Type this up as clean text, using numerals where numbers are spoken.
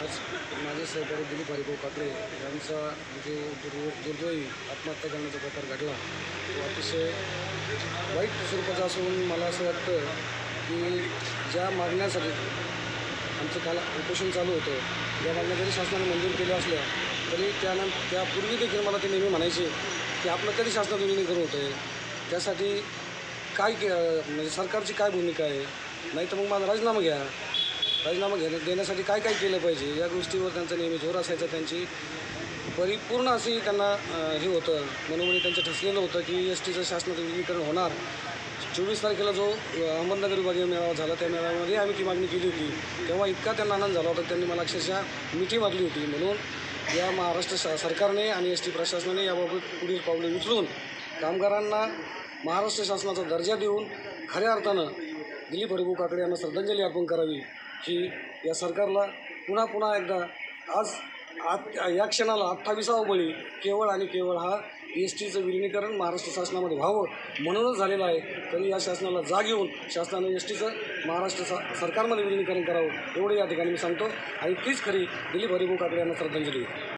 आज माझे सहकारी दिलीप हरिभाऊ काकडे यांचा जो दुर्दैवी आत्महत्या करण्याचा प्रकार घडला तो अतिशय वाईट स्वरूपाचा असून मला असं वाटतं की ज्या मागण्यासाठी आमचं काल उपोषण चालू होतं त्या मागण्या जरी शासनाने मंजूर केल्या असल्या तरी त्यापूर्वी देखील मला ते नेहमी म्हणायचे की आपलं कधी शासनात विलीनीकरण होतं आहे, त्यासाठी काय म्हणजे सरकारची काय भूमिका आहे, नाही तर मग माझा राजीनामा घ्या. राजीनामा देण्यासाठी काय काय केलं पाहिजे या गोष्टीवर त्यांचा नेहमी जोर असायचा. त्यांची परिपूर्ण अशी त्यांना हे होतं, मनोमनी त्यांचं ठसलेलं होतं की एस टीचं शासनात विलीनीकरण होणार. 24 तारखेला जो अहमदनगर विभागीय मेळावा झाला त्या मेळाव्यामध्ये आम्ही ती मागणी केली होती. तेव्हा इतका त्यांना आनंद झाला होता, त्यांनी मला अक्षरशः मिठी मारली होती. म्हणून या महाराष्ट्र सरकारने आणि एस टी प्रशासनाने याबाबत पुढील पावले उचलून कामगारांना महाराष्ट्र शासनाचा दर्जा देऊन खऱ्या अर्थानं दिलीप हरिभाऊ काकडे यांना श्रद्धांजली अर्पण करावी ही या सरकारला पुन्हा एकदा आज या क्षणाला 28वा बळी केवळ आणि केवळ हा एस टीचं विलीनीकरण महाराष्ट्र शासनामध्ये व्हावं म्हणूनच झालेलं आहे. तरी या शासनाला जाग येऊन शासनाने एस टीचं महाराष्ट्र सरकारमध्ये विलीनीकरण करावं एवढं या ठिकाणी मी सांगतो आणि तीच खरी दिलीप हरिभाऊ काकडे यांना श्रद्धांजली.